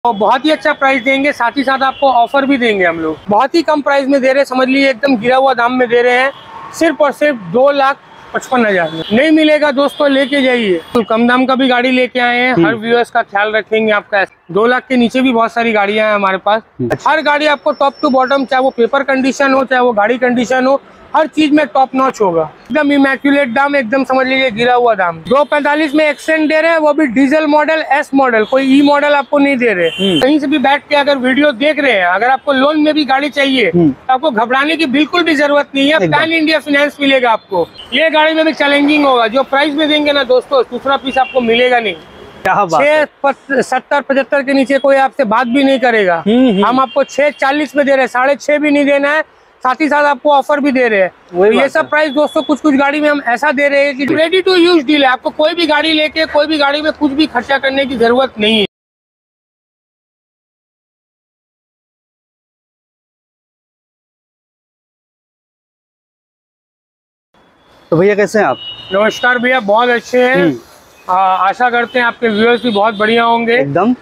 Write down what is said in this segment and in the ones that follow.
तो बहुत ही अच्छा प्राइस देंगे, साथ ही साथ आपको ऑफर भी देंगे हम लोग। बहुत ही कम प्राइस में दे रहे हैं, समझ लीजिए एकदम गिरा हुआ दाम में दे रहे हैं। सिर्फ और सिर्फ 2,55,000 में नहीं मिलेगा दोस्तों, लेके जाइए। तो कम दाम का भी गाड़ी लेके आए हैं, हर व्यूअर्स का ख्याल रखेंगे आपका। 2 लाख के नीचे भी बहुत सारी गाड़ियां हैं हमारे पास। हर गाड़ी आपको टॉप टू बॉटम, चाहे वो पेपर कंडीशन हो चाहे वो गाड़ी कंडीशन हो, हर चीज में टॉप नॉच होगा। एकदम इमैक्युलेट दाम, एकदम समझ लीजिए गिरा हुआ दाम। 2,45 में एक्सेंट दे रहे हैं, वो भी डीजल मॉडल, एस मॉडल, कोई ई मॉडल आपको नहीं दे रहे। कहीं से भी बैठ के अगर वीडियो देख रहे हैं, अगर आपको लोन में भी गाड़ी चाहिए तो आपको घबराने की बिल्कुल भी जरूरत नहीं है। पैन इंडिया फाइनेंस मिलेगा आपको। ये गाड़ी में भी चैलेंजिंग होगा, जो प्राइस में देंगे ना दोस्तों, दूसरा पीस आपको मिलेगा नहीं। 6,70-75 के नीचे कोई आपसे बात भी नहीं करेगा। हम आपको 6,40 में दे रहे हैं, 6.5 भी नहीं देना है, साथ ही साथ आपको ऑफर भी दे रहे हैं। तो ये सब प्राइस दोस्तों कुछ गाड़ी में हम ऐसा दे रहे हैं कि रेडी टू यूज डील है। आपको कोई भी गाड़ी लेके कोई भी गाड़ी में कुछ भी खर्चा करने की जरूरत नहीं है। तो भैया कैसे हैं आप? नमस्कार भैया, बहुत अच्छे हैं। आशा करते हैं आपके व्यूअर्स भी बहुत बढ़िया होंगे। एकदम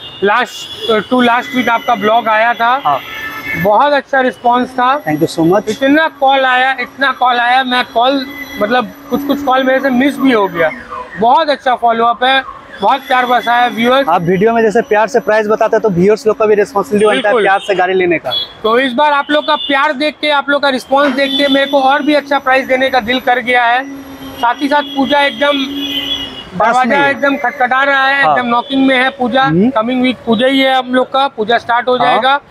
लास्ट वीक आपका ब्लॉग आया था। बहुत अच्छा रिस्पांस था। Thank you so much. इतना कॉल आया, मैं कॉल मतलब कुछ कॉल मेरे से मिस भी हो गया। बहुत अच्छा फॉलोअप है, बहुत प्यार बरसाया है व्यूअर्स। आप वीडियो में जैसे प्यार से प्राइस बताते हैं तो व्यूअर्स लोग का भी रिस्पांसिबिलिटी बनता है प्यार से गाड़ी लेने का। तो इस बार आप लोग का प्यार देख के, आप लोग का रिस्पांस देख के मेरे को और भी अच्छा प्राइस देने का दिल कर गया है। साथ ही साथ पूजा एकदम दरवाजा एकदम खटखटा रहा है, एकदम नॉकिंग में है पूजा। कमिंग वीक पूजा ही है हम लोग का, पूजा स्टार्ट हो जाएगा।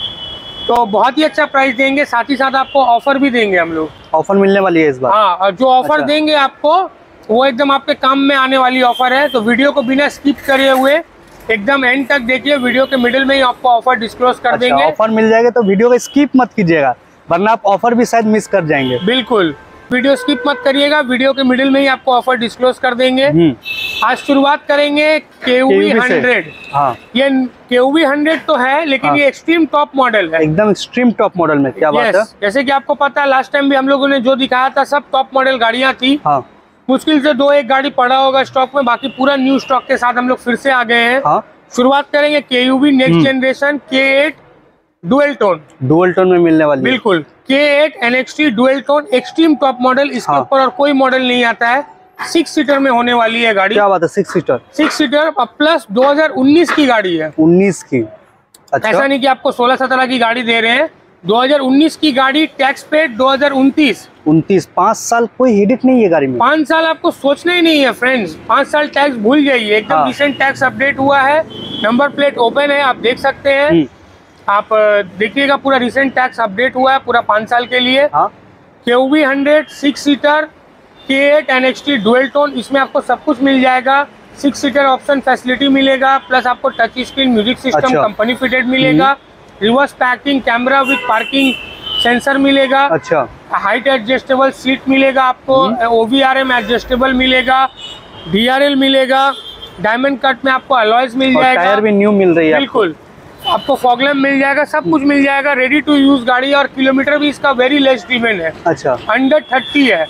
तो बहुत ही अच्छा प्राइस देंगे, साथ ही साथ आपको ऑफर भी देंगे हम लोग। ऑफर मिलने वाली है इस बार। हाँ, और जो ऑफर देंगे आपको वो एकदम आपके काम में आने वाली ऑफर है। तो वीडियो को बिना स्किप करे हुए एकदम एंड तक देखिए। वीडियो के मिडिल में ही आपको ऑफर डिस्क्लोज कर देंगे। ऑफर मिल जाएगा तो वीडियो को स्किप मत कीजिएगा, वरना आप ऑफर भी शायद मिस कर जाएंगे। बिल्कुल, वीडियो स्किप मत करिएगा, वीडियो के मिडिल में ही आपको ऑफर डिस्क्लोज कर देंगे। आज शुरुआत करेंगे KUV 100। हाँ, ये KUV 100 तो है, लेकिन ये एक्सट्रीम टॉप मॉडल है। एकदम एक्सट्रीम टॉप मॉडल में। क्या बात है। जैसे कि आपको पता है, लास्ट टाइम भी हम लोगों ने जो दिखाया था सब टॉप मॉडल गाड़ियां थी। मुश्किल से 2-1 गाड़ी पड़ा होगा स्टॉक में, बाकी पूरा न्यू स्टॉक के साथ हम लोग फिर से आ गए हैं। शुरुआत करेंगे KUV next generation K8 dual tone में मिलने वाली। बिल्कुल, K8 NXT dual tone extreme top model. इसके ऊपर और कोई मॉडल नहीं आता है। 6 सीटर में होने वाली है गाड़ी। क्या बात है, 6 सीटर प्लस 2019 की गाड़ी है। 19 की? अच्छा। ऐसा नहीं कि आपको 16-17 की गाड़ी दे रहे हैं, 2019 की गाड़ी, टैक्स पेड 2029। 5 साल कोई हिडिट नहीं है गाड़ी में। 5 साल आपको सोचना ही नहीं है फ्रेंड्स, 5 साल टैक्स भूल जाइए। एकदम रिसेंट टैक्स अपडेट हुआ है, नंबर प्लेट ओपन है, आप देख सकते हैं। आप देखिएगा, पूरा रिसेंट टैक्स अपडेट हुआ है पूरा 5 साल के लिए। KUV 100 6 seater K8 NXT dual tone, इसमें आपको सब कुछ मिल जाएगा। 6 सीटर ऑप्शन फैसिलिटी मिलेगा, प्लस आपको touch screen music system company fitted मिलेगा। Reverse packing camera with parking sensor मिलेगा। अच्छा। हाइट एडजस्टेबल सीट मिलेगा आपको, OVRM एडजस्टेबल मिलेगा, DRL मिलेगा, डायमंड कट में आपको अलॉयज मिल जाएगा। टायर भी न्यू मिल रही है। बिल्कुल, आपको फॉग लैम्प मिल जाएगा, सब कुछ मिल जाएगा। रेडी टू यूज गाड़ी, और किलोमीटर भी इसका वेरी लेस ड्रिवन है। अच्छा। अंडर 30 है,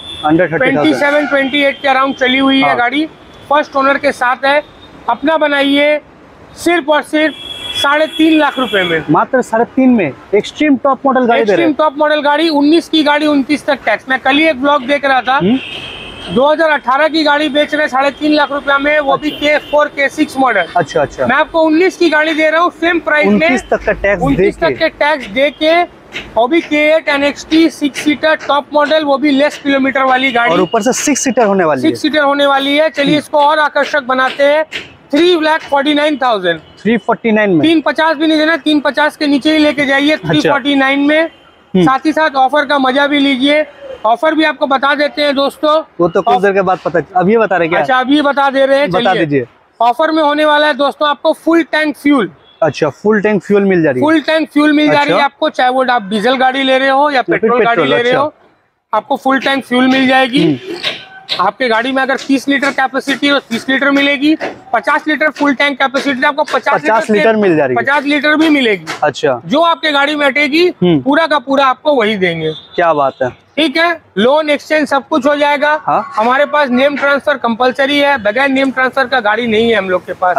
27-28 के अराउंड चली हुई है गाड़ी। फर्स्ट ओनर के साथ है। अपना बनाइए सिर्फ और सिर्फ 3.5 लाख रुपए में। मात्र 3.5 में एक्सट्रीम टॉप मॉडल गाड़ी। एक्सट्रीम टॉप मॉडल गाड़ी, 19 की गाड़ी, 29 तक टैक्स। मैं कल ही एक ब्लॉग देख रहा था, 2018 की गाड़ी बेच रहे 3.5 लाख रुपया में, वो भी K4 K6 मॉडल। अच्छा। मैं आपको 19 की गाड़ी दे रहा हूँ सेम प्राइस में, 29 तक के टैक्स दे के, वो भी K8 NXT 6 seater top model, वो भी लेस किलोमीटर वाली गाड़ी, और ऊपर से 6 सीटर होने वाली है। चलिए इसको और आकर्षक बनाते हैं। 3,49,000। 349 में 350 भी नहीं देना, 350 के नीचे ही लेके जाइए। 349 में, साथ ही साथ ऑफर का मजा भी लीजिए। ऑफर भी आपको बता देते हैं दोस्तों, वो तो कुछ देर के बाद पता, अभी बता रहे क्या? अच्छा, अभी बता दे रहे हैं, बता दीजिए। ऑफर में होने वाला है दोस्तों आपको फुल टैंक फ्यूल। अच्छा, फुल टैंक फ्यूल मिल जा रही है। फुल टैंक फ्यूल मिल जा रही है आपको, चाहे वो आप डीजल गाड़ी ले रहे हो या पेट्रोल गाड़ी ले रहे हो, आपको फुल टैंक फ्यूल मिल जाएगी। आपके गाड़ी में अगर 30 लीटर कैपेसिटी हो 30 लीटर मिलेगी। 50 लीटर फुल टैंक कैपेसिटी आपको 50 लीटर मिल जा रही है। 50 लीटर भी मिलेगी। अच्छा, जो आपके गाड़ी में अटेगी पूरा का पूरा आपको वही देंगे। क्या बात है। ठीक है, लोन एक्सचेंज सब कुछ हो जाएगा। हमारे पास नेम ट्रांसफर कंपलसरी है, बगैर नेम ट्रांसफर का गाड़ी नहीं है हम लोग के पास। अच्छा,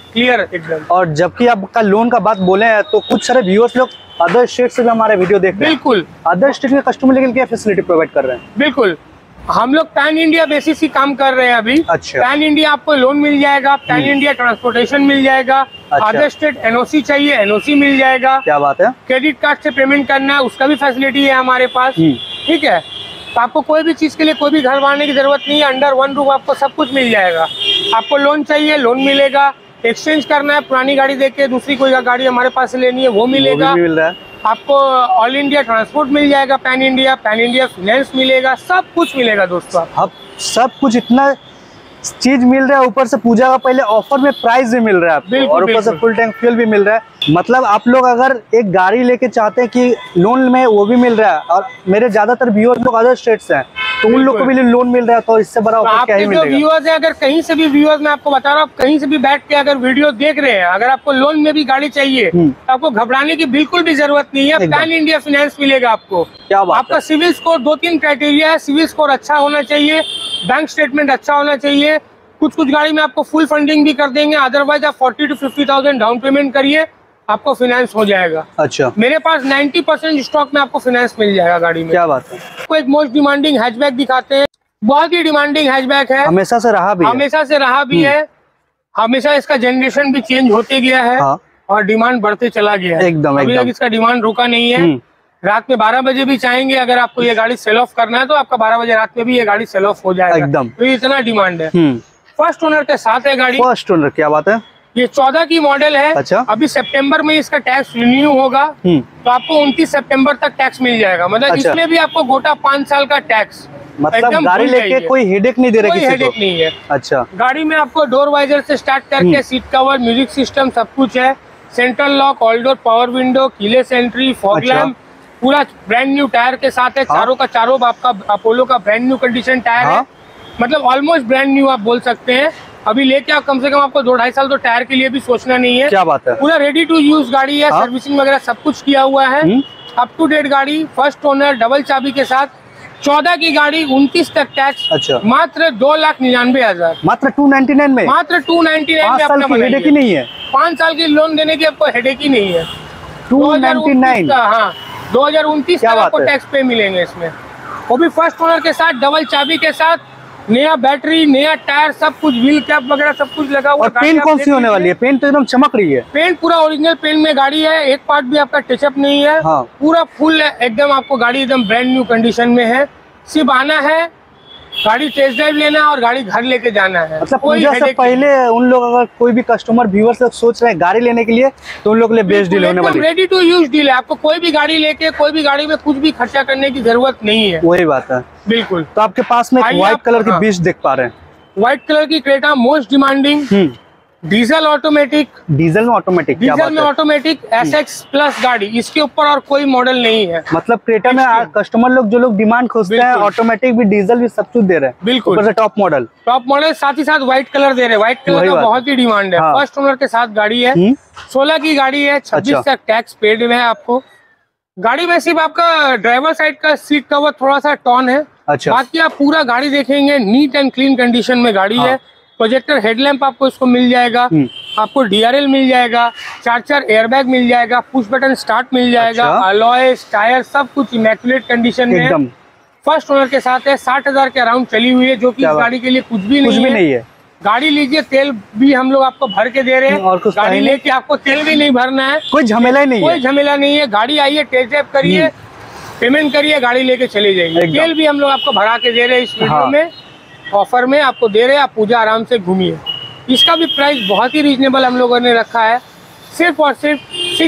क्लियर एकदम। और जबकि आपका लोन का बात बोले हैं तो कुछ सारे व्यूअर्स लोग अदर स्टेट से भी हमारे वीडियो देख रहे हैं। बिल्कुल, अदर स्टेट के कस्टमर लेकिन क्या फैसिलिटी प्रोवाइड कर रहे हैं? बिल्कुल, हम लोग पैन इंडिया बेसिस ही काम कर रहे हैं अभी। अच्छा। पैन इंडिया आपको लोन मिल जाएगा, पैन इंडिया ट्रांसपोर्टेशन मिल जाएगा, अच्छा। अदर स्टेट एनओसी चाहिए एनओसी मिल जाएगा। क्या बात है। क्रेडिट कार्ड से पेमेंट करना है उसका भी फैसिलिटी है हमारे पास। ठीक है, तो आपको कोई भी चीज के लिए कोई भी घर बनाने की जरूरत नहीं है, अंडर वन रूफ आपको सब कुछ मिल जाएगा। आपको लोन चाहिए लोन मिलेगा, एक्सचेंज करना है पुरानी गाड़ी देके दूसरी कोई गाड़ी हमारे पास से लेनी है वो मिलेगा, मिल रहा है। आपको ऑल इंडिया ट्रांसपोर्ट मिल जाएगा, पैन इंडिया फाइनेंस मिलेगा, सब कुछ मिलेगा दोस्तों। अब सब कुछ इतना चीज मिल रहा है, ऊपर से पूजा का पहले ऑफर में प्राइस भी मिल रहा है आपको, और ऊपर से फुल टैंक फ्यूल भी मिल रहा है। मतलब आप लोग अगर एक गाड़ी लेके चाहते हैं कि लोन में वो भी मिल रहा है, और मेरे ज्यादातर व्यूअर्स लोग अदर स्टेट से हैं तो उन लोग को भी लोन मिल रहा है, तो इससे बड़ा ऑफर क्या ही मिलेगा। व्यूअर्स है अगर कहीं से भी व्यूअर्स मैं आपको बता रहा हूँ, कहीं से भी बैठ के अगर वीडियो देख रहे हैं, अगर आपको लोन में भी गाड़ी चाहिए तो आपको घबराने की बिल्कुल भी जरूरत नहीं है। पैन इंडिया फाइनेंस मिलेगा आपको। क्या बात आपका सिविल स्कोर 2-3 क्राइटेरिया है, सिविल स्कोर अच्छा होना चाहिए, बैंक स्टेटमेंट अच्छा होना चाहिए। कुछ गाड़ी में आपको फुल फंडिंग भी कर देंगे, अदरवाइज आप 40 to 50,000 डाउन पेमेंट करिए आपको फाइनेंस हो जाएगा। अच्छा, मेरे पास 90% स्टॉक में आपको फाइनेंस मिल जाएगा गाड़ी में। क्या बात है। आपको एक मोस्ट डिमांडिंग हैचबैक दिखाते हैं, बहुत ही डिमांडिंग हैचबैक है, हमेशा से रहा भी है। हमेशा से रहा भी है, हमेशा इसका जनरेशन भी चेंज होते गया है। हाँ। और डिमांड बढ़ते चला गया है, एकदम अभी तक इसका डिमांड रुका नहीं है। रात में 12 बजे भी चाहेंगे अगर आपको ये गाड़ी सेल ऑफ करना है तो आपका 12 बजे रात में भी ये गाड़ी सेल ऑफ हो जाएगा एकदम। तो इतना डिमांड है। फर्स्ट ओनर के साथ है गाड़ी। फर्स्ट ओनर, क्या बात है। ये 14 की मॉडल है। अच्छा। अभी सितंबर में इसका टैक्स रिन्यू होगा तो आपको 29 सितंबर तक टैक्स मिल जाएगा। मतलब अच्छा। इसमें भी आपको गोटा 5 साल का टैक्स। मतलब गाड़ी लेके कोई हेडेक नहीं दे रहे, कोई हेडेक नहीं है। अच्छा। गाड़ी में आपको डोर वाइजर से स्टार्ट करके सीट कवर, म्यूजिक सिस्टम सब कुछ है, central lock, all door power window, keyless entry, fog lamp, पूरा ब्रांड न्यू टायर के साथ है। चारों का चारों आपका अपोलो का ब्रांड न्यू कंडीशन टायर है, मतलब ऑलमोस्ट ब्रांड न्यू आप बोल सकते हैं। अभी लेके आप कम से कम आपको 2-2.5 साल तो टायर के लिए भी सोचना नहीं है। क्या बात है। पूरा रेडी टू यूज गाड़ी है, सर्विसिंग वगैरह सब कुछ किया हुआ है, अप टू डेट गाड़ी, फर्स्ट ओनर, डबल चाबी के साथ। 14 की गाड़ी 29 तक टैक्स। अच्छा। मात्र 2,99,000, मात्र 299 में, मात्र 299 में अपना हेडेक ही नहीं है। 5 साल की लोन देने की आपको हेडेक ही नहीं है। 299 हाँ 2029 तक आपको टैक्स पे मिलेंगे इसमें, वो भी फर्स्ट ओनर के साथ, डबल चाबी के साथ, नया बैटरी, नया टायर, सब कुछ, व्हील कैप वगैरह सब कुछ लगा हुआ। और पेंट कौन सी होने वाली है? पेंट तो एकदम चमक रही है। पेंट पूरा ओरिजिनल पेंट में गाड़ी है, एक पार्ट भी आपका टचअप नहीं है। हाँ। पूरा फुल एकदम आपको गाड़ी एकदम ब्रांड न्यू कंडीशन में है। सिर्फ आना है, गाड़ी टेस्ट ड्राइव लेना है और गाड़ी घर लेके जाना है। मतलब पूजा से पहले उन लोग अगर कोई भी कस्टमर व्यूअर्स लोग सोच रहे हैं गाड़ी लेने के लिए तो उन लोग के लिए बेस्ट डील होने वाली है। रेडी टू यूज डील है, आपको कोई भी गाड़ी लेके कोई भी गाड़ी में कुछ भी खर्चा करने की जरूरत नहीं है। वही बात है, बिल्कुल। तो आपके पास में व्हाइट कलर की बीच देख पा रहे हैं, व्हाइट कलर की Creta, most demanding, diesel automatic. Diesel में ऑटोमेटिक, डीजल में ऑटोमेटिक SX प्लस गाड़ी, इसके ऊपर और कोई मॉडल नहीं है। मतलब क्रेटा में कस्टमर लोग जो लोग डिमांड खोजते हैं, ऑटोमेटिक भी डीजल भी सब कुछ दे रहे हैं। बिल्कुल, ऊपर से टॉप मॉडल साथ ही साथ व्हाइट कलर दे रहे हैं। व्हाइट कलर का बहुत ही डिमांड है। फर्स्ट ओनर के साथ गाड़ी है, 16 की गाड़ी है, 26 तक टैक्स पेड में है आपको। गाड़ी में सिर्फ आपका ड्राइवर साइड का सीट कवर थोड़ा सा टॉन है। अच्छा। बाकी आप पूरा गाड़ी देखेंगे नीट एंड क्लीन कंडीशन में गाड़ी है। प्रोजेक्टर हेडलैम्प आपको इसको मिल जाएगा, आपको DRL मिल जाएगा, 4 एयरबैग मिल जाएगा, पुश बटन स्टार्ट मिल जाएगा, अलॉयज, टायर सब कुछ इमैक्युलेट कंडीशन में है। फर्स्ट ओनर के साथ है, 60,000 के अराउंड चली हुई है, जो कि इस गाड़ी के लिए कुछ भी नहीं है। गाड़ी लीजिए, तेल भी हम लोग आपको भर के दे रहे हैं, और गाड़ी लेके आपको तेल भी नहीं भरना है, कोई झमेला नहीं है, कोई झमेला नहीं है। गाड़ी आइए, टेस्ट ड्राइव करिए, पेमेंट करिए, गाड़ी लेके चले जाइए। तेल भी हम लोग आपको भरा के दे रहे हैं, इस वीडियो में ऑफर में आपको दे रहे हैं, आप पूजा आराम से घूमिए। इसका भी प्राइस बहुत ही रीजनेबल हम लोगों ने रखा है, सिर्फ और सिर्फ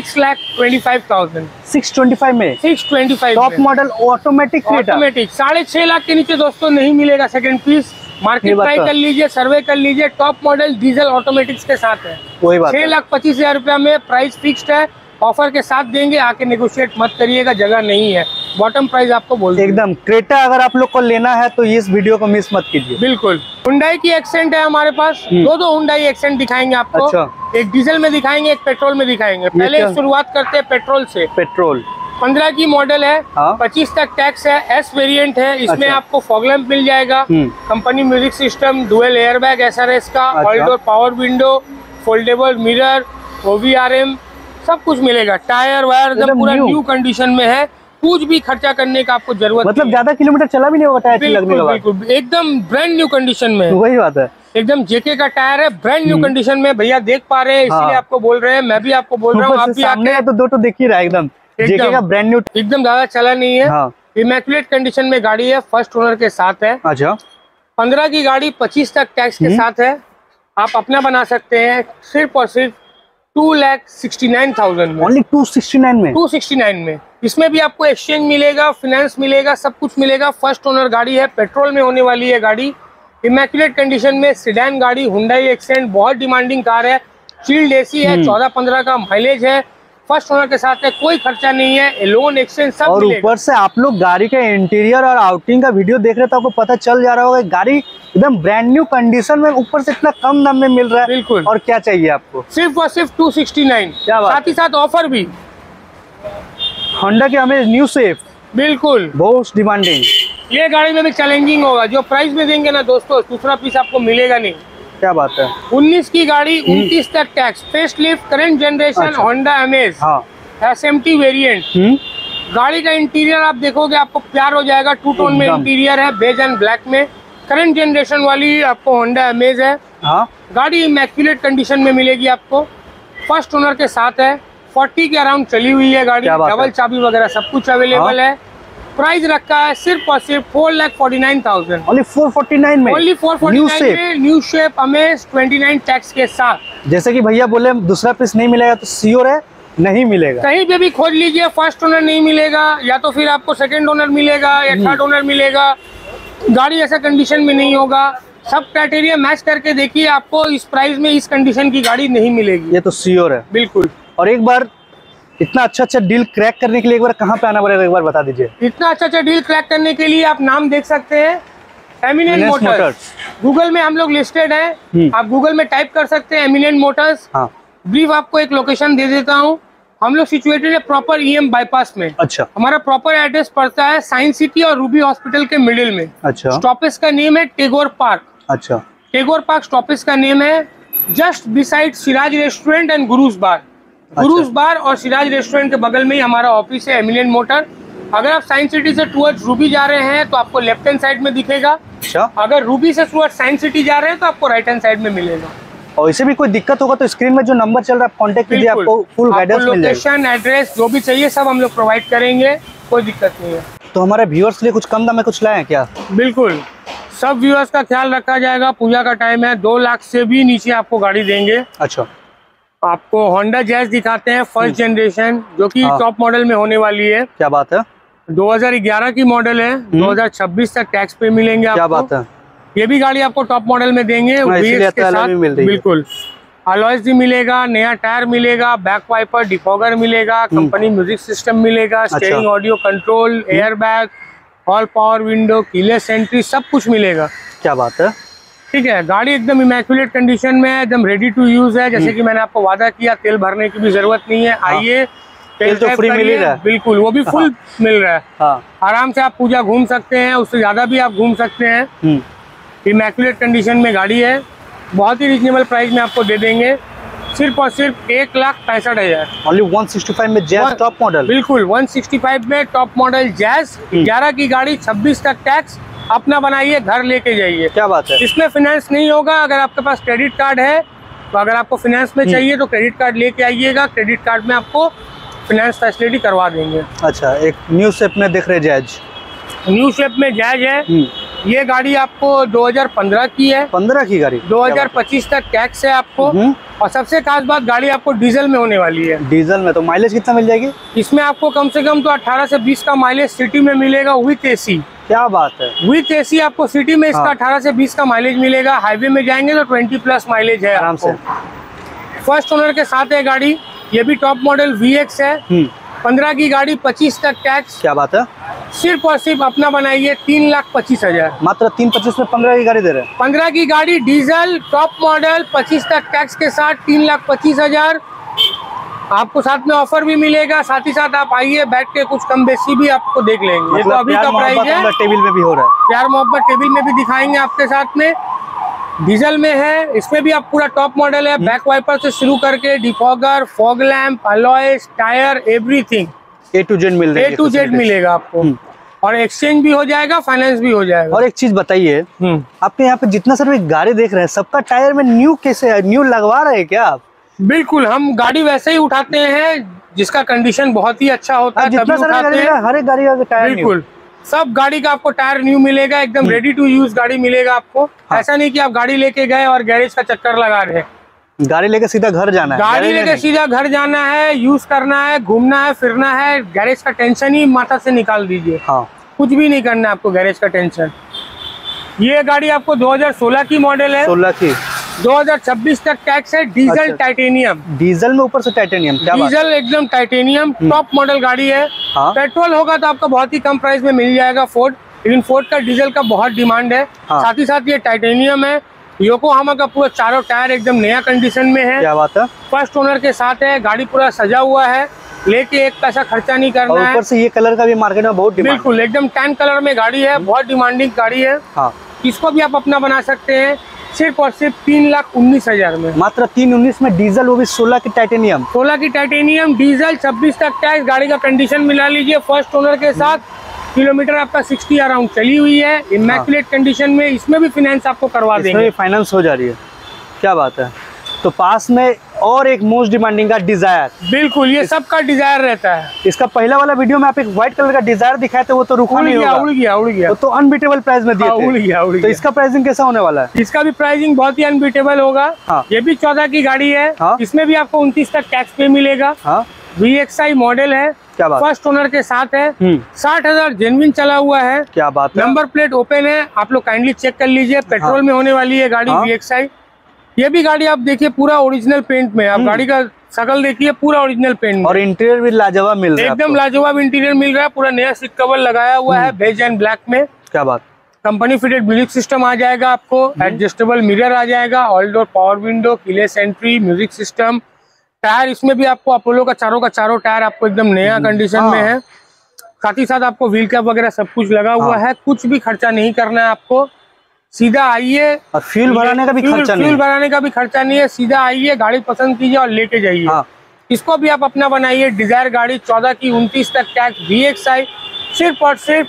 6,25,000। 625 में, 625 टॉप मॉडल ऑटोमेटिक, 6.5 लाख के नीचे दोस्तों नहीं मिलेगा सेकंड पीस। मार्केट ट्राई कर लीजिए, सर्वे कर लीजिए, टॉप मॉडल डीजल ऑटोमेटिक्स के साथ है। 6,25,000 रुपया में प्राइस फिक्स्ड है, ऑफर के साथ देंगे, आके नेगोशिएट मत करिएगा, जगह नहीं है, बॉटम प्राइस आपको बोल एकदम। क्रेटा अगर आप लोग को लेना है तो इस वीडियो को मिस मत कीजिए। बिल्कुल। हुंडई की एक्सेंट है हमारे पास, दो हुंडई एक्सेंट दिखाएंगे आपको। अच्छा। एक डीजल में दिखाएंगे, एक पेट्रोल में दिखाएंगे। पहले शुरुआत करते हैं पेट्रोल से। पेट्रोल 15 की मॉडल है, 25 तक टैक्स है, S वेरिएंट है। इसमें आपको फॉग लैम्प मिल जाएगा, company music system, dual airbag SRS का, all door power window, foldable mirror, OVRM सब कुछ मिलेगा। टायर वायर एकदम पूरा न्यू कंडीशन में है, कुछ भी खर्चा करने का आपको जरूरत मतलब नहीं। ज्यादा किलोमीटर चला भी नहीं होगा टायर लगने के बाद। बिल्कुल एकदम ब्रांड न्यू कंडीशन में है। वही बात है, एकदम जेके का टायर है, ब्रांड न्यू कंडीशन में। भैया देख पा रहे हैं इसीलिए आपको बोल रहे हैं, मैं भी आपको बोल रहा हूँ, आप भी आके तो दो दिख ही रहा है एकदम जेके का ब्रांड न्यू, एकदम ज्यादा चला नहीं है। इमैक्युलेट कंडीशन में गाड़ी है, फर्स्ट ओनर के साथ है। अच्छा 15 की गाड़ी 25 तक टैक्स के साथ है, आप अपना बना सकते हैं सिर्फ और सिर्फ 2,69,000 में। ओनली 269 में? 269 में। इसमें भी आपको एक्सचेंज मिलेगा, फाइनेंस मिलेगा, सब कुछ मिलेगा। फर्स्ट ओनर गाड़ी है, पेट्रोल में होने वाली है गाड़ी, इमैक्युलेट कंडीशन में, सेडान गाड़ी, हुंडई एक्सेंट, बहुत डिमांडिंग कार है, चिल्ड एसी है, 14-15 का माइलेज है, फर्स्ट ओनर के साथ है, कोई खर्चा नहीं है, लोन एक्सचेंज सब और ऊपर से आप लोग गाड़ी का इंटीरियर और आउटिंग का वीडियो देख रहे तो आपको पता चल जा रहा होगा गाड़ी एकदम ब्रांड न्यू कंडीशन में, ऊपर से इतना कम दाम में मिल रहा है। बिल्कुल। और क्या चाहिए आपको? सिर्फ और सिर्फ 269। साथ ही साथ ऑफर भी होंडा की अमेज न्यू स्विफ्ट, बिल्कुल बहुत डिमांडिंग। ये गाड़ी में भी चैलेंजिंग होगा, जो प्राइस में देंगे ना दोस्तों, दूसरा पीस आपको मिलेगा नहीं। क्या बात है? 19 की गाड़ी 29 तक tax, facelift, current generation Honda Amaze, SMT variant. गाड़ी का इंटीरियर आप देखोगे आपको प्यार हो जाएगा, 2 टोन में इंटीरियर है, बेज एंड ब्लैक में, करंट जनरेशन वाली आपको होंडा अमेज है। गाड़ी इमैक्युलेट कंडीशन में मिलेगी आपको, फर्स्ट ओनर के साथ है, 40 के अराउंड चली हुई है गाड़ी, डबल चाबी वगैरह सब कुछ अवेलेबल है। प्राइस रखा है सिर्फ और सिर्फ 4,49,000। ओनली 449 में? ओनली 449 में, न्यू शेप अमेज 29 टैक्स के साथ। जैसे कि भैया बोले दूसरा पीस नहीं मिलेगा तो श्योर है नहीं मिलेगा? कहीं पे भी खोज लीजिए, फर्स्ट ओनर नहीं मिलेगा, या तो फिर आपको सेकंड ओनर मिलेगा या थर्ड ओनर मिलेगा। गाड़ी ऐसा कंडीशन में नहीं होगा, सब क्राइटेरिया मैच करके देखिए, आपको इस प्राइस में इस कंडीशन की गाड़ी नहीं मिलेगी, ये तो श्योर है। बिल्कुल। और एक बार इतना अच्छा डील क्रैक करने के लिए एक बार कहाँ पे आना पड़ेगा, एक बार बता दीजिए। इतना अच्छा डील क्रैक करने के लिए आप नाम देख सकते हैं, एमिनेंट मोटर्स। गूगल में हम लोग लिस्टेड हैं, आप गूगल में टाइप कर सकते हैं एमिनेंट मोटर्स। ब्रीफ आपको एक लोकेशन दे देता हूँ, हम लोग सिचुएटेड है प्रॉपर EM बाईपास में। अच्छा। हमारा प्रॉपर एड्रेस पड़ता है साइंस सिटी और रूबी हॉस्पिटल के मिडिल में। अच्छा। स्टॉपेज का नेम है टेगोर पार्क। अच्छा। टेगोर पार्क स्टॉपेज का नेम है, just beside Siraj restaurant and Guru's bar. Guru's bar और सिराज रेस्टोरेंट के बगल में ही हमारा ऑफिस है एमिनेंट मोटर। अगर आप साइंस सिटी से टुवर्ड्स रूबी जा रहे हैं तो आपको लेफ्ट हैंड साइड में दिखेगा। अच्छा। अगर रूबी से टुवर्ड्स साइंस सिटी जा रहे हैं तो आपको राइट हैंड साइड में मिलेगा। और इसे भी कोई दिक्कत होगा तो स्क्रीन में जो नंबर चल रहा है कांटेक्ट कीजिए, आपको फुल गाइडेंस मिल जाएगी। लोकेशन, एड्रेस जो भी चाहिए सब हम लोग प्रोवाइड करेंगे, कोई दिक्कत नहीं है। तो हमारे व्यूअर्स के लिए कुछ कम दाम में कुछ लाए हैं क्या? बिल्कुल, सब व्यूअर्स का ख्याल रखा जाएगा। पूजा का टाइम है, 2 लाख से भी नीचे आपको गाड़ी देंगे। अच्छा। आपको होंडा जैज दिखाते हैं, फर्स्ट जनरेशन, जो कि टॉप मॉडल में होने वाली है। क्या बात है? 2011 की मॉडल है, 2026 तक टैक्स पे मिलेंगे आपको। क्या बात है? ये भी गाड़ी आपको टॉप मॉडल में देंगे, VX के साथ। बिल्कुल, अलॉयज भी मिलेगा, नया टायर मिलेगा, बैक वाइपर, डिफॉगर मिलेगा, कंपनी म्यूजिक सिस्टम मिलेगा, steering audio control, air bag, all power window, keyless entry, सब कुछ मिलेगा। क्या बात है? ठीक है, गाड़ी एकदम इमैक्युलेट कंडीशन में है, एकदम रेडी टू यूज है। जैसे कि मैंने आपको वादा किया, तेल भरने की भी जरूरत नहीं है। आइए, तेल तो फ्री मिल रहा है। बिल्कुल, वो भी फुल मिल रहा है। आराम से आप पूजा घूम सकते हैं, उससे ज्यादा भी आप घूम सकते हैं। इमैक्युलेट कंडीशन में गाड़ी है, बहुत ही रीजनेबल प्राइस में आपको दे देंगे, सिर्फ और सिर्फ 1,65,000। ओनली 165 में जैज टॉप मॉडल। बिल्कुल, 165 में टॉप मॉडल जैज, 11 की गाड़ी, 26 तक टैक्स, अपना बनाइए, घर लेके जाइए। क्या बात है? इसमें फाइनेंस नहीं होगा। अगर आपके पास क्रेडिट कार्ड है तो अगर आपको फाइनेंस में चाहिए तो क्रेडिट कार्ड लेके आइएगा, क्रेडिट कार्ड में आपको फाइनेंस फैसिलिटी करवा देंगे। अच्छा, एक न्यू शेप में दिख रहे जैज, न्यू शेप में जैज है। ये गाड़ी आपको 2015 की है। 15 की गाड़ी, 2025 तक टैक्स है आपको। और सबसे खास बात, गाड़ी आपको डीजल में होने वाली है। डीजल में तो माइलेज कितना मिल जाएगी? इसमें आपको कम से कम तो 18 से 20 का माइलेज सिटी में मिलेगा विथ AC। क्या बात है? विथ AC आपको सिटी में इसका 18 से 20 का माइलेज मिलेगा। हाईवे में जाएंगे तो 20+ माइलेज है आराम से। फर्स्ट ओनर के साथ है गाड़ी, ये भी टॉप मॉडल VX है। 15 की गाड़ी, 25 तक टैक्स। क्या बात है? सिर्फ और सिर्फ अपना बनाइए, 3,25,000। मात्र 3,25 में 15 की गाड़ी दे रहे हैं। 15 की गाड़ी डीजल टॉप मॉडल, 25 तक टैक्स के साथ 3,25,000। आपको साथ में ऑफर भी मिलेगा। साथ ही साथ आप आइए, बैठ के कुछ कम बेसी भी आपको देख लेंगे। ये तो अभी का प्राइस है, टेबल में भी हो रहा है। प्यार मोहब्बत टेबल में भी दिखाएंगे आपके साथ में। डीजल में है, इसमें भी आप पूरा टॉप मॉडल है। बैक वाइपर से शुरू करके defogger, fog lamp, alloys, tyre, everything A to Z मिल रहा है, A to Z मिलेगा आपको। और एक्सचेंज भी हो जाएगा, फाइनेंस भी हो जाएगा। और एक चीज बताइए, आपके यहाँ पे जितना सर गाड़ी देख रहे हैं सबका टायर में न्यू कैसे है, न्यू लगवा रहे हैं क्या आप? बिल्कुल, हम गाड़ी वैसे ही उठाते हैं जिसका कंडीशन बहुत ही अच्छा होता है, जितना सर हर एक गाड़ी का टायर बिल्कुल सब गाड़ी का आपको टायर न्यू मिलेगा, एकदम रेडी टू यूज गाड़ी मिलेगा आपको। ऐसा नहीं कि आप गाड़ी लेके गए और गैरेज का चक्कर लगा रहे हैं। गाड़ी लेके सीधा घर जाना है, गाड़ी लेके सीधा घर जाना है, यूज करना है, घूमना है, फिरना है, गैरेज का टेंशन ही माथा से निकाल दीजिए। हाँ, कुछ भी नहीं करना है आपको गैरेज का टेंशन। ये गाड़ी आपको 2016 की मॉडल है, 16 की, 2026 तक टैक्स है। डीजल अच्छा। टाइटेनियम, डीजल में ऊपर से टाइटेनियम, डीजल एकदम टाइटेनियम टॉप मॉडल गाड़ी है। हाँ। पेट्रोल होगा तो आपका बहुत ही कम प्राइस में मिल जाएगा फोर्ड, लेकिन फोर्ड का डीजल का बहुत डिमांड है। हाँ। साथ ही साथ ये टाइटेनियम है। योकोहामा का पूरा चारों टायर एकदम नया कंडीशन में है। क्या बात है, फर्स्ट ओनर के साथ है, गाड़ी पूरा सजा हुआ है, लेके एक पैसा खर्चा नहीं करना है। ऊपर से ये कलर का भी मार्केट में बहुत डिमांड, बिल्कुल एकदम टैन कलर में गाड़ी है, बहुत डिमांडिंग गाड़ी है। हाँ। इसको भी आप अपना बना सकते हैं सिर्फ और सिर्फ 3,19,000 में, मात्र 3,19 में डीजल, वो भी 16 की टाइटेनियम। 16 की टाइटेनियम, डीजल, 26 तक टैक्स, गाड़ी का कंडीशन मिला लीजिए फर्स्ट ओनर के साथ। किलोमीटर आपका 60 अराउंड चली हुई है, इमैक्युलेट कंडीशन में। इसमें भी फाइनेंस आपको करवा देंगे, इसमें भी फाइनेंस हो जा रही है। क्या बात है। तो पास में और एक मोस्ट डिमांडिंग का डिजायर, बिल्कुल ये सबका डिजायर रहता है। इसका पहला वाला वीडियो में आप एक व्हाइट कलर का डिजायर दिखाए थे, वो तो रुका नहीं होगा, उड़ गया तो अनबीटेबल प्राइस में दिए थे। उड़ गया। तो इसका प्राइसिंग कैसा होने वाला है? इसका भी प्राइसिंग बहुत ही अनबीटेबल होगा। हाँ। ये भी 14 की गाड़ी है। हाँ। इसमें भी आपको 29 तक टैक्स पे मिलेगा। हाँ। VXI मॉडल है, क्या बात, फर्स्ट ओनर के साथ है। 60,000 जेन्युइन चला हुआ है। क्या बात है। नंबर प्लेट ओपन है, आप लोग काइंडली चेक कर लीजिए। पेट्रोल में होने वाली है गाड़ी। VXI ये भी गाड़ी आप देखिए पूरा ओरिजिनल पेंट में, आप गाड़ी का शकल देखिए पूरा ओरिजिनल पेंट में। और इंटीरियर भी लाजवाब मिल रहा है, एकदम लाजवाब इंटीरियर मिल रहा है। पूरा नया सीट कवर लगाया हुआ है बेज एंड ब्लैक में। क्या बात। कंपनी फिटेड म्यूजिक सिस्टम आ जाएगा आपको, एडजस्टेबल मिरर आ जाएगा, all door power window, keyless entry, music system. Tyre इसमें भी आपको अपोलो का चारों टायर आपको एकदम नया कंडीशन में है। साथ ही साथ आपको व्हील कैप वगैरह सब कुछ लगा हुआ है। कुछ भी खर्चा नहीं करना है आपको, सीधा आइए। और फ्यूल भराने का भी खर्चा नहीं, फ्यूल भराने का भी खर्चा नहीं है। सीधा आइए, गाड़ी पसंद कीजिए और लेके जाइए। हाँ। इसको भी आप अपना बनाइए। डिजायर गाड़ी 14 की, 29 तक टैक्स, VXI सिर्फ और सिर्फ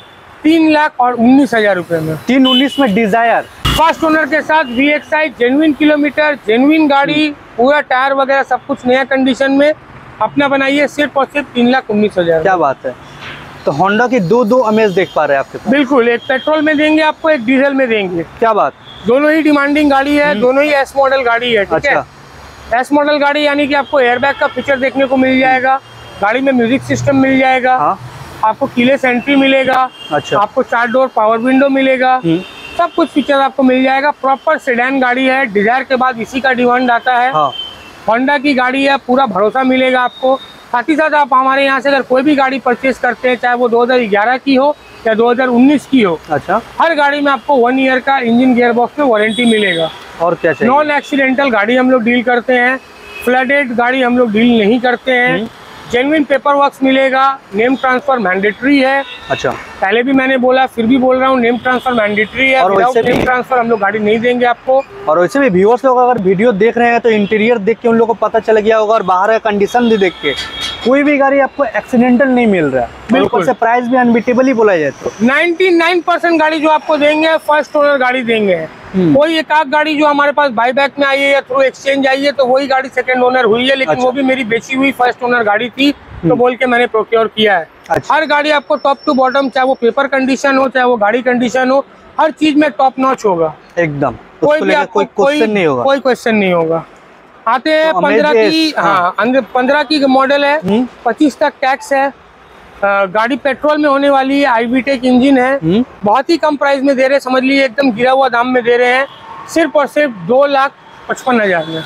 3,19,000 रुपए में। 3,19 में डिजायर फर्स्ट ओनर के साथ VXI, जेन्युइन किलोमीटर, जेन्युइन गाड़ी, पूरा टायर वगैरह सब कुछ नया कंडीशन में अपना बनाइए सिर्फ और सिर्फ 3,19,000। क्या बात है। तो होंडा की दो अमेज देख पा रहे हैं आपके पास। बिल्कुल, एक पेट्रोल में देंगे आपको, एक डीजल में देंगे। क्या बात। दोनों ही डिमांडिंग गाड़ी है, दोनों ही S मॉडल गाड़ी है। ठीक है, S मॉडल गाड़ी यानी कि आपको एयरबैग का फीचर देखने को मिल जाएगा, गाड़ी में म्यूजिक सिस्टम मिल जाएगा। हाँ। आपको कीलेस एंट्री मिलेगा। अच्छा। आपको 4 डोर पावर विंडो मिलेगा। सब कुछ फीचर आपको मिल जाएगा। प्रॉपर सेडान गाड़ी है। डिजायर के बाद इसी का डिमांड आता है। होंडा की गाड़ी है, पूरा भरोसा मिलेगा आपको। साथ ही साथ आप हमारे यहाँ से अगर कोई भी गाड़ी परचेज करते हैं, चाहे वो 2011 की हो या 2019 की हो, अच्छा, हर गाड़ी में आपको 1 ईयर का इंजन गियर बॉक्स में वारंटी मिलेगा। और क्या चाहिए। नॉन एक्सीडेंटल गाड़ी हम लोग डील करते हैं, फ्लडेड गाड़ी हम लोग डील नहीं करते हैं। जेन्युइन पेपर वर्क्स मिलेगा। नेम ट्रांसफर मैंडेटरी है। अच्छा, पहले भी मैंने बोला, फिर भी बोल रहा हूँ, नेम ट्रांसफर मैंडेटरी है। और विदाउट नेम ट्रांसफर हम लोग गाड़ी नहीं देंगे आपको। और वैसे भी व्यूअर्स लोग अगर वीडियो देख रहे हैं तो इंटीरियर देख के उन लोगों को पता चल गया होगा, और बाहर का कंडीशन भी देख के कोई भी गाड़ी आपको एक्सीडेंटल नहीं मिल रहा है। ऊपर से प्राइस भी अनबीटेबल ही बोला जाए तो 99% गाड़ी जो आपको देंगे फर्स्ट ओनर गाड़ी देंगे। कोई एक आध गाड़ी जो हमारे पास बाईबैक में आई है या थ्रू एक्सचेंज आई है तो वही गाड़ी सेकंड ओनर हुई है, लेकिन वो भी मेरी बेची हुई फर्स्ट ओनर गाड़ी थी तो बोल के मैंने प्रोक्योर किया है। अच्छा। हर गाड़ी आपको टॉप टू बॉटम, चाहे वो पेपर कंडीशन हो चाहे वो गाड़ी कंडीशन हो, हर चीज में टॉप नॉच होगा एकदम। कोई भी आपको कोई क्वेश्चन नहीं होगा। आते हैं 15 की। हाँ, 15 की मॉडल है, 25 तक टैक्स है। गाड़ी पेट्रोल में होने वाली है, IVTEC इंजन है। बहुत ही कम प्राइस में दे रहे हैं, समझ लीजिए एकदम गिरा हुआ दाम में दे रहे हैं। सिर्फ और सिर्फ 2,55,000 में।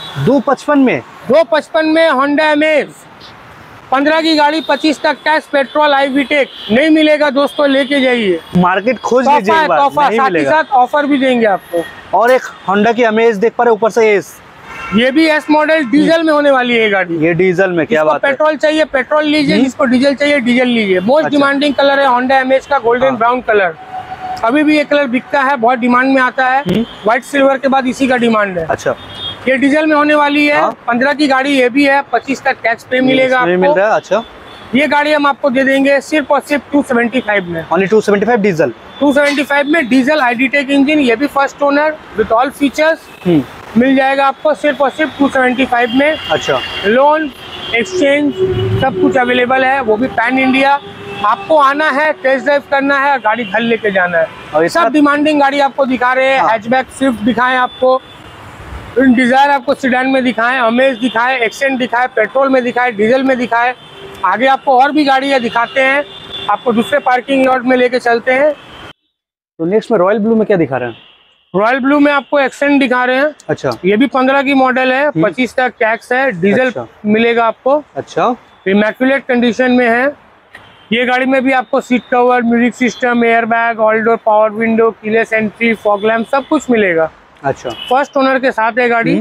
2,55 में होंडा अमेज 15 की गाड़ी, 25 तक टैक्स, पेट्रोल, IVTEC नहीं मिलेगा दोस्तों, लेके जाइए। मार्केट खोज लीजिए एक बार, नहीं साथ ही मिलेगा। साथ ऑफर भी देंगे आपको। और एक होंडा की अमेज देख पा रहे, ऊपर से एस, ये भी S मॉडल डीजल में होने वाली है गाड़ी। ये डीजल में। क्या बात है। पेट्रोल चाहिए पेट्रोल लीजिए, जिसको डीजल चाहिए डीजल लीजिए। मोस्ट डिमांडिंग कलर है होंडा अमेज का, गोल्डन ब्राउन कलर। अभी भी ये कलर बिकता है, बहुत डिमांड में आता है। व्हाइट सिल्वर के बाद इसी का डिमांड है। अच्छा, ये डीजल में होने वाली है। 15 की गाड़ी ये भी है, 25 तक टैक्स पे मिलेगा आपको। मिल रहा है। अच्छा, ये गाड़ी हम आपको दे देंगे सिर्फ और सिर्फ 275 में। Only 275 diesel. 275 में डीजल आईडी-टेक इंजन, ये भी first owner with all features मिल जाएगा आपको सिर्फ और सिर्फ 275 में। अच्छा, लोन, एक्सचेंज सब कुछ अवेलेबल है, वो भी पैन इंडिया। आपको आना है, टेस्ट ड्राइव करना है, गाड़ी घर लेके जाना है। और सब डिमांडिंग गाड़ी आपको दिखा रहे हैं। हैचबैक स्विफ्ट दिखाएं आपको, डिजायर आपको सीडान में दिखाएं, अमेज दिखाएं, एक्सेंट दिखाएं, पेट्रोल में दिखाएं, डीजल में दिखाएं। आगे आपको और भी गाड़ियां दिखाते हैं, आपको दूसरे पार्किंग लॉट में लेके चलते हैं। तो नेक्स्ट में रॉयल ब्लू में क्या दिखा रहे हैं? रॉयल ब्लू में आपको एक्सेंट दिखा रहे हैं। अच्छा, ये भी 15 की मॉडल है, 25 तक टैक्स है, डीजल मिलेगा आपको। अच्छा, इमैक्युलेट कंडीशन में है। ये गाड़ी में भी आपको seat cover, music system, air bag, all door power window, keyless entry, fog lamp सब कुछ मिलेगा। अच्छा, फर्स्ट ओनर के साथ है गाड़ी।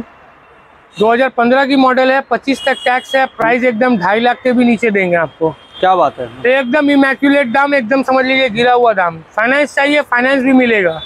2015 की मॉडल है, 25 तक टैक्स है। प्राइस एकदम 2.5 लाख के भी नीचे देंगे आपको। क्या बात है, एकदम इमैक्युलेट दाम, एकदम समझ लीजिए गिरा हुआ दाम। फाइनेंस चाहिए, फाइनेंस भी मिलेगा।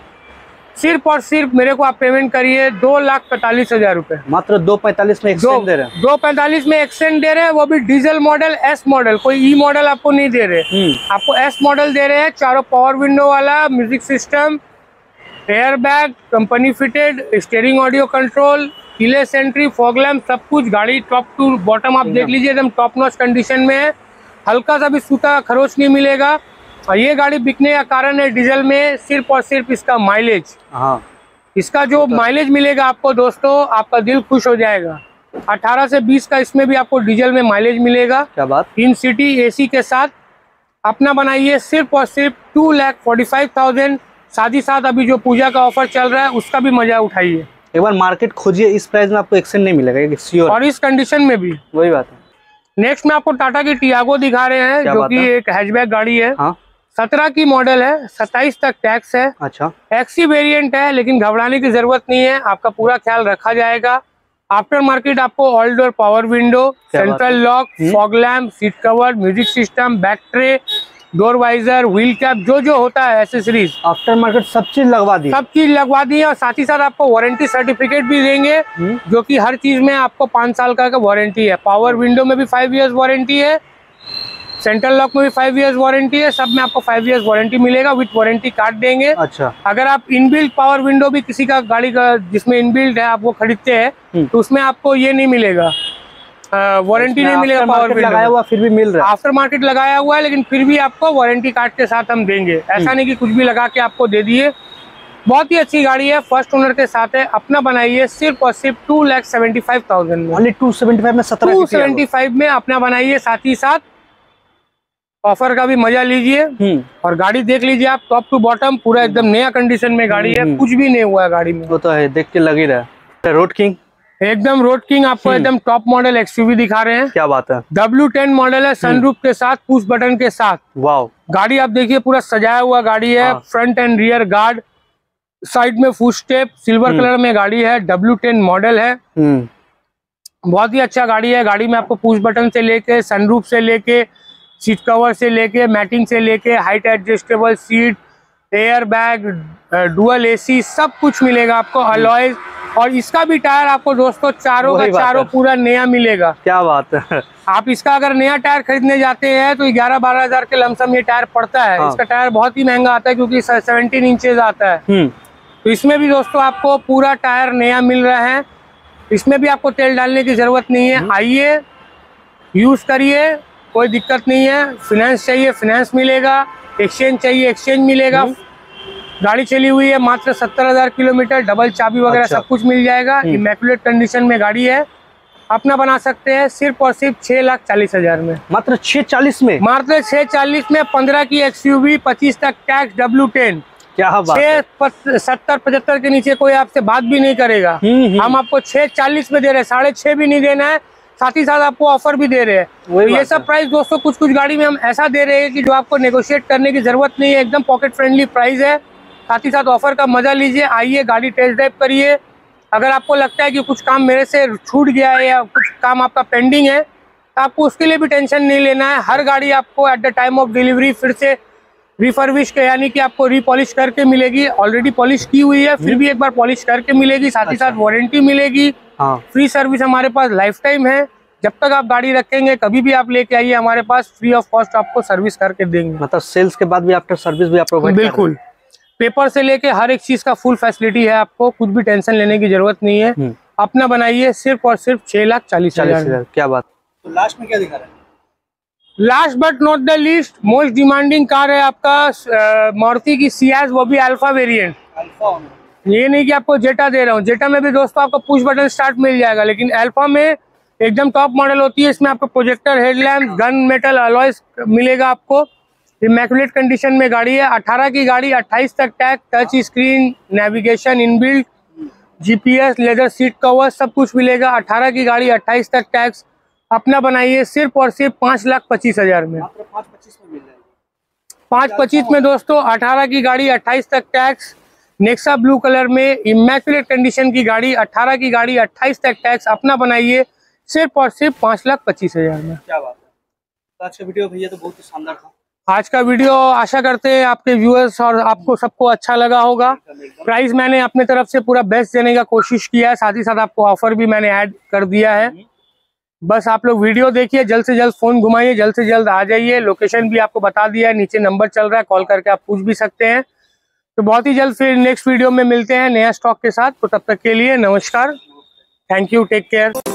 सिर्फ और सिर्फ मेरे को आप पेमेंट करिए 2,45,000 रुपए। मात्र 245 में एक्सटेंड दे रहे हैं। 245 में एक्सटेंड दे रहे हैं, वो भी डीजल मॉडल, एस मॉडल, कोई ई मॉडल आपको नहीं दे रहे। आपको एस मॉडल दे रहे हैं, चारों पावर विंडो वाला, music system, air bag, company fitted, steering audio control, keyless entry, fog lamp सब कुछ। गाड़ी टॉप टू बॉटम आप देख लीजिए, एकदम टॉप नॉच कंडीशन में है। हल्का सा भी सूता खरोच नहीं मिलेगा। और ये गाड़ी बिकने का कारण है डीजल में सिर्फ और सिर्फ इसका माइलेज। इसका जो माइलेज मिलेगा आपको दोस्तों, आपका दिल खुश हो जाएगा। 18 से 20 का इसमें भी आपको डीजल में माइलेज मिलेगा। क्या बात। 3 सीटी एसी के साथ अपना बनाइए सिर्फ और सिर्फ 2,45,000। साथ ही साथ अभी जो पूजा का ऑफर चल रहा है उसका भी मजा उठाइए। एक बार मार्केट खोजिए, इस प्राइस में आपको एक्सचेंज नहीं मिलेगा श्योर, और इस कंडीशन में भी। वही बात है। नेक्स्ट में आपको टाटा की टियागो दिखा रहे हैं, जो कि एक हैचबैक गाड़ी है। 17 की मॉडल है, 27 तक टैक्स है। अच्छा, एक्सी वेरिएंट है, लेकिन घबराने की जरूरत नहीं है, आपका पूरा ख्याल रखा जाएगा। आफ्टर मार्केट आपको all door power window, central lock, fog lamp, seat cover, music system, back tray, door visor, wheel cap, जो होता है एसेसरीज आफ्टर मार्केट सब चीज लगवा दी है। और साथ ही साथ आपको वारंटी सर्टिफिकेट भी देंगे, जो कि हर चीज में आपको 5 साल का वारंटी है। पावर विंडो में भी 5 इयर्स वारंटी है, सेंट्रल लॉक में भी 5 इयर्स वारंटी है, सब में आपको 5 इयर्स वारंटी मिलेगा, विथ वारंटी कार्ड देंगे। अच्छा, अगर आप इनबिल्ट पावर विंडो भी किसी का गाड़ी का जिसमें इनबिल्ट है आप वो खरीदते हैं तो उसमें आपको ये नहीं मिलेगा, वारंटी नहीं मिलेगा। पावर विंडो लगाया हुआ फिर भी मिल रहा है, आफ्टर मार्केट लगाया हुआ है, लेकिन फिर भी आपको वारंटी कार्ड के साथ हम देंगे। ऐसा नहीं कि कुछ भी लगा के आपको दे दिए। बहुत ही अच्छी गाड़ी है, फर्स्ट ओनर के साथ है। अपना बनाइए सिर्फ और सिर्फ 2,75,000 में। 275 में 275 में अपना बनाइए। साथ ही साथ ऑफर का भी मजा लीजिए और गाड़ी देख लीजिए आप, टॉप टू बॉटम पूरा एकदम नया कंडीशन में गाड़ी है, कुछ भी नहीं हुआ है गाड़ी में। वो तो है, देख के लग ही रहा है। रोड किंग, एकदम रोड किंग आपको एकदम टॉप मॉडल एक्सयूवी दिखा रहे हैं। क्या बात है। W10 मॉडल है, सनरूफ के साथ, पुश बटन के साथ। वाओ, गाड़ी आप देखिए पूरा सजाया हुआ गाड़ी है। Front end rear guard, side में फुट स्टेप, सिल्वर कलर में गाड़ी है, W10 मॉडल है। बहुत ही अच्छा गाड़ी है। गाड़ी में आपको पुश बटन से लेके, सनरूफ से लेके, सीट कवर से लेके, मैटिंग से लेके, height adjustable seat, air bag, dual AC सब कुछ मिलेगा आपको, अलॉयज। और इसका भी टायर आपको दोस्तों चारों का चारों पूरा नया मिलेगा। क्या बात है। आप इसका अगर नया टायर खरीदने जाते हैं तो 11-12 हजार के लमसम ये टायर पड़ता है। इसका टायर बहुत ही महंगा आता है क्योंकि 17 इंचेज आता है। तो इसमें भी दोस्तों आपको पूरा टायर नया मिल रहा है। इसमें भी आपको तेल डालने की जरूरत नहीं है। आइए, यूज करिए, कोई दिक्कत नहीं है। फाइनेंस चाहिए फाइनेंस मिलेगा, एक्सचेंज चाहिए एक्सचेंज मिलेगा। गाड़ी चली हुई है मात्र 70,000 किलोमीटर, डबल चाबी वगैरह सब कुछ मिल जाएगा। इमैक्युलेट कंडीशन में गाड़ी है, अपना बना सकते हैं सिर्फ और सिर्फ 6,40,000 में। मात्र 640 में, मात्र 640 में 15 की एक्सयूवी, 25 तक टैक्स, W10। क्या बात है। 70-75 के नीचे कोई आपसे बात भी नहीं करेगा। हम आपको 640 में दे रहे हैं, 6.5 भी नहीं देना है, साथ ही साथ आपको ऑफर भी दे रहे हैं। तो ये सब प्राइस दोस्तों कुछ गाड़ी में हम ऐसा दे रहे हैं कि जो आपको नेगोशिएट करने की जरूरत नहीं है, एकदम पॉकेट फ्रेंडली प्राइस है। साथ ही साथ ऑफर का मजा लीजिए, आइए गाड़ी टेस्ट ड्राइव करिए। अगर आपको लगता है कि कुछ काम मेरे से छूट गया है या कुछ काम आपका पेंडिंग है तो आपको उसके लिए भी टेंशन नहीं लेना है। हर गाड़ी आपको at the time of delivery फिर से रिफर्बिश के यानी कि आपको रीपॉलिश करके मिलेगी, ऑलरेडी पॉलिश की हुई है फिर भी एक बार पॉलिश करके मिलेगी, साथ ही साथ वारंटी मिलेगी। फ्री सर्विस हमारे पास लाइफ टाइम है, जब तक आप गाड़ी रखेंगे कभी भी आप लेके आइए हमारे पास, फ्री ऑफ कॉस्ट आपको सर्विस करके देंगे। मतलब सेल्स के बाद भी आफ्टर सर्विस भी आप प्रोवाइड करते हैं? बिल्कुल, पेपर से लेके हर एक चीज का फुल फैसिलिटी है, आपको कुछ भी टेंशन लेने की जरूरत नहीं है। अपना बनाइए सिर्फ और सिर्फ 6,40,000। क्या बात। तो लास्ट में क्या दिखा रहा है? Last but not the least, most demanding car है आपका मारुति की सियाज, वो भी अल्फा वेरिएंट। ये नहीं कि आपको जेटा दे रहा हूँ, जेटा में भी दोस्तों आपको पुश बटन स्टार्ट मिल जाएगा, लेकिन अल्फा में एकदम टॉप मॉडल होती है। इसमें आपको projector headlamp, gun metal alloys मिलेगा आपको। इमैक्युलेट कंडीशन में गाड़ी है, 18 की गाड़ी, 28 तक tag, touch screen, navigation inbuilt, GPS, leather seat cover सब कुछ मिलेगा। 18 की गाड़ी, 28 तक टैक्स। अपना बनाइए सिर्फ और सिर्फ 5,25,000 में। 5,25,000 में दोस्तों 18 की गाड़ी, 28 तक टैक्स, नेक्सा ब्लू कलर में, इमैक्युलेट कंडीशन की गाड़ी, 18 की गाड़ी, 28 तक टैक्स। अपना बनाइए सिर्फ और सिर्फ 5,25,000 में। क्या बात है। तो आज का वीडियो भैया तो बहुत ही शानदार था। आज का वीडियो आशा करते हैं आपके व्यूअर्स और आपको सबको अच्छा लगा होगा। प्राइस मैंने अपने तरफ से पूरा बेस्ट देने का कोशिश किया है, साथ ही साथ आपको ऑफर भी मैंने ऐड कर दिया है। बस आप लोग वीडियो देखिए, जल्द से जल्द फोन घुमाइए, जल्द से जल्द आ जाइए। लोकेशन भी आपको बता दिया है, नीचे नंबर चल रहा है, कॉल करके आप पूछ भी सकते हैं। तो बहुत ही जल्द फिर नेक्स्ट वीडियो में मिलते हैं नया स्टॉक के साथ। तो तब तक के लिए नमस्कार, थैंक यू, टेक केयर।